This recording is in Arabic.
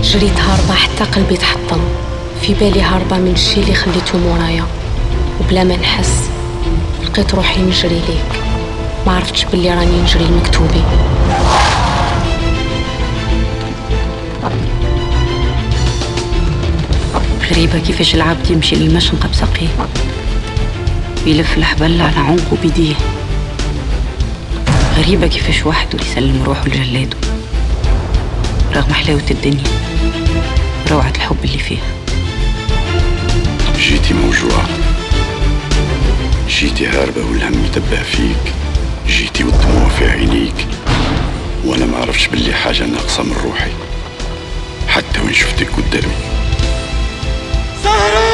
جريت هاربة حتى قلبي تحطم، في بالي هاربة من الشي اللي خليته مورايا، وبلا ما نحس لقيت روحي نجري ليك، ما عرفتش باللي راني نجري لمكتوبي. غريبة كيفاش العبد يمشي للمشنقة بسقيه ويلف الحبل على عنقه بيديه. غريبة كيفاش وحده يسلم روحه لجلاده رغم حلاوة الدنيا روعة الحب اللي فيها. جيتي موجوعة، جيتي هاربة والهم يتبع فيك، جيتي والدموع في عينيك، وانا ما عرفش باللي حاجة ناقصة من روحي حتى وين شفتك قدامي.